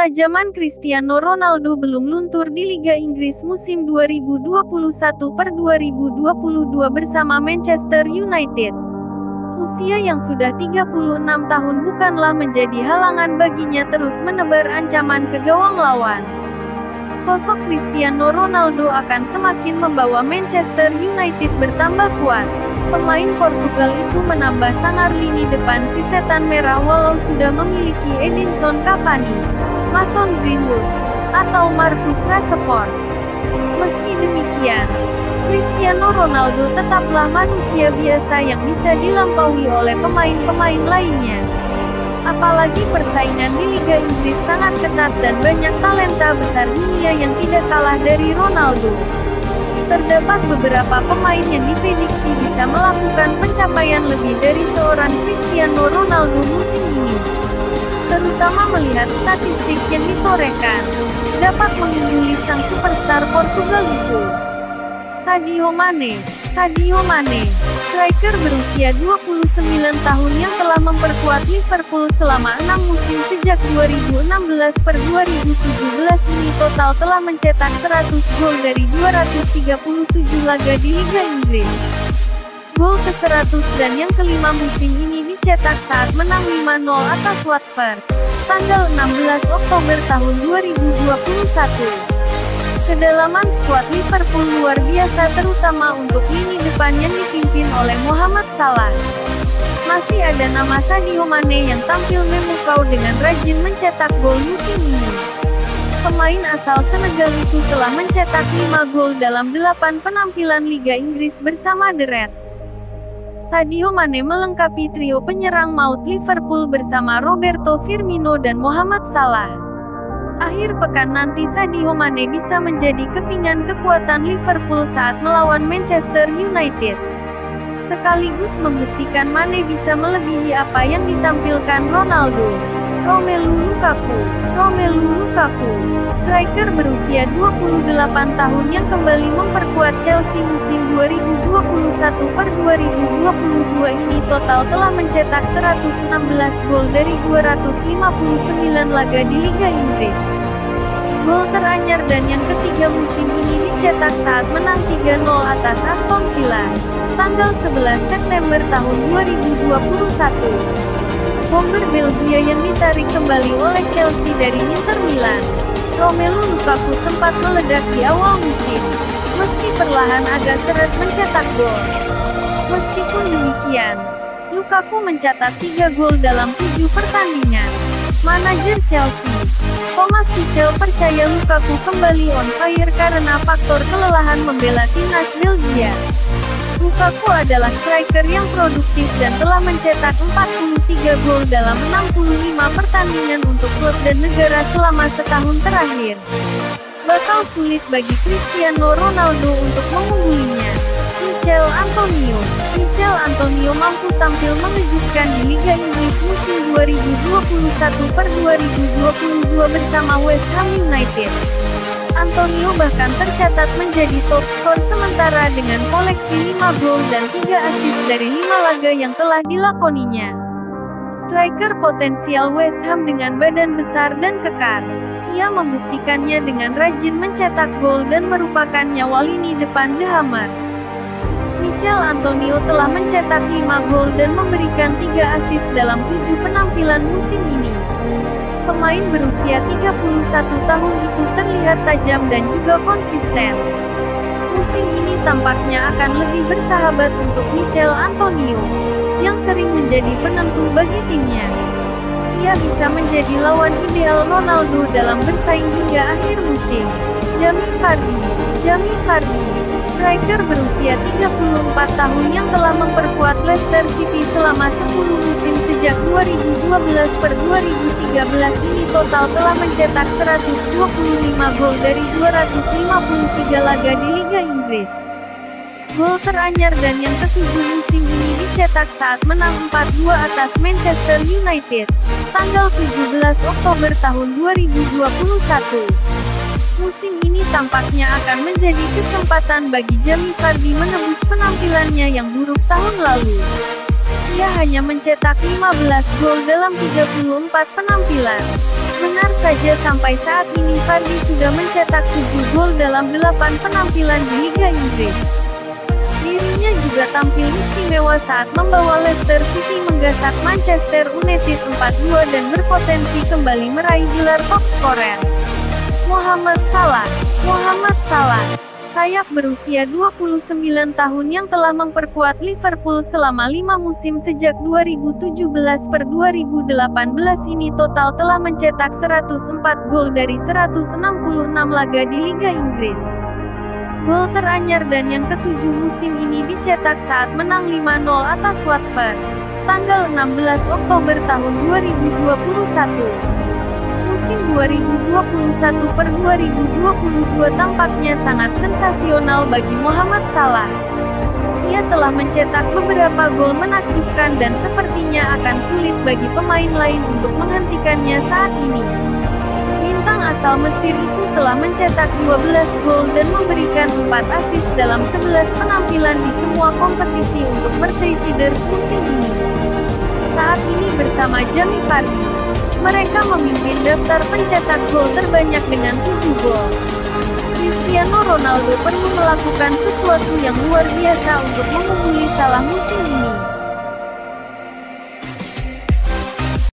Ketajaman Cristiano Ronaldo belum luntur di Liga Inggris musim 2021/2022 bersama Manchester United. Usia yang sudah 36 tahun bukanlah menjadi halangan baginya terus menebar ancaman ke gawang lawan. Sosok Cristiano Ronaldo akan semakin membawa Manchester United bertambah kuat. Pemain Portugal itu menambah sangar lini depan si setan merah walau sudah memiliki Edinson Cavani, Mason Greenwood, atau Marcus Rashford. Meski demikian, Cristiano Ronaldo tetaplah manusia biasa yang bisa dilampaui oleh pemain-pemain lainnya. Apalagi persaingan di Liga Inggris sangat ketat dan banyak talenta besar dunia yang tidak kalah dari Ronaldo. Terdapat beberapa pemain yang diprediksi bisa melakukan pencapaian lebih dari seorang Cristiano Ronaldo musim ini. Terutama melihat statistik yang ditorehkan, dapat mengungguli sang superstar Portugal itu. Sadio Mane, striker berusia 29 tahun yang telah memperkuat Liverpool selama 6 musim sejak 2016/2017 ini total telah mencetak 100 gol dari 237 laga di Liga Inggris. Gol ke-100 dan yang kelima musim ini dicetak saat menang 5-0 atas Watford, tanggal 16 Oktober tahun 2021. Kedalaman skuad Liverpool luar biasa terutama untuk lini depan yang dipimpin oleh Mohamed Salah. Masih ada nama Sadio Mane yang tampil memukau dengan rajin mencetak gol musim ini. Pemain asal Senegal itu telah mencetak 5 gol dalam 8 penampilan Liga Inggris bersama The Reds. Sadio Mane melengkapi trio penyerang maut Liverpool bersama Roberto Firmino dan Mohamed Salah. Akhir pekan nanti Sadio Mane bisa menjadi kepingan kekuatan Liverpool saat melawan Manchester United. Sekaligus membuktikan Mane bisa melebihi apa yang ditampilkan Ronaldo. Romelu Lukaku, striker berusia 28 tahun yang kembali memperkuat Chelsea musim 2021/2022 ini total telah mencetak 116 gol dari 259 laga di Liga Inggris. Gol teranyar dan yang ketiga musim ini dicetak saat menang 3-0 atas Aston Villa, tanggal 11 September tahun 2021. Bomber Belgia yang ditarik kembali oleh Chelsea dari Inter Milan, Romelu Lukaku sempat meledak di awal musim, meski perlahan agak seret mencetak gol. Meskipun demikian, Lukaku mencatat 3 gol dalam 7 pertandingan. Manajer Chelsea, Thomas Tuchel percaya Lukaku kembali on fire karena faktor kelelahan membela timnas Belgia. Lukaku adalah striker yang produktif dan telah mencetak 43 gol dalam 65 pertandingan untuk klub dan negara selama setahun terakhir. Bakal sulit bagi Cristiano Ronaldo untuk mengunggulinya. Michail Antonio mampu tampil mengejutkan di Liga Inggris musim 2021/2022 bersama West Ham United. Antonio bahkan tercatat menjadi top skor sementara dengan koleksi 5 gol dan 3 assist dari 5 laga yang telah dilakoninya. Striker potensial West Ham dengan badan besar dan kekar. Ia membuktikannya dengan rajin mencetak gol dan merupakan nyawa lini depan The Hammers. Michail Antonio telah mencetak 5 gol dan memberikan 3 assist dalam 7 penampilan musim ini. Pemain berusia 31 tahun itu terlihat tajam dan juga konsisten. Musim ini tampaknya akan lebih bersahabat untuk Michail Antonio, yang sering menjadi penentu bagi timnya. Ia bisa menjadi lawan ideal Ronaldo dalam bersaing hingga akhir musim. Jamie Vardy, striker berusia 34 tahun yang telah memperkuat Leicester City selama 10 musim sejak 2012/2013 ini total telah mencetak 125 gol dari 253 laga di Liga Inggris. Gol teranyar dan yang ketujuh musim ini dicetak saat menang 4-2 atas Manchester United, tanggal 17 Oktober tahun 2021. Musim ini tampaknya akan menjadi kesempatan bagi Jamie Vardy menebus penampilannya yang buruk tahun lalu. Ia hanya mencetak 15 gol dalam 34 penampilan. Benar saja, sampai saat ini Vardy sudah mencetak 7 gol dalam 8 penampilan di Liga Inggris. Dirinya juga tampil istimewa saat membawa Leicester City menggasak Manchester United 4-2 dan berpotensi kembali meraih gelar top scorer. Muhammad Salah, sayap berusia 29 tahun yang telah memperkuat Liverpool selama 5 musim sejak 2017-2018 ini total telah mencetak 104 gol dari 166 laga di Liga Inggris. Gol teranyar dan yang ketujuh musim ini dicetak saat menang 5-0 atas Watford, tanggal 16 Oktober tahun 2021. Musim 2021-2022 tampaknya sangat sensasional bagi Muhammad Salah. Ia telah mencetak beberapa gol menakjubkan dan sepertinya akan sulit bagi pemain lain untuk menghentikannya saat ini. Bintang asal Mesir itu telah mencetak 12 gol dan memberikan 4 assist dalam 11 penampilan di semua kompetisi untuk Merseyside musim ini. Saat ini bersama Jamie Vardy, mereka memimpin daftar pencetak gol terbanyak dengan 7 gol. Cristiano Ronaldo perlu melakukan sesuatu yang luar biasa untuk mengungguli Salah musim ini.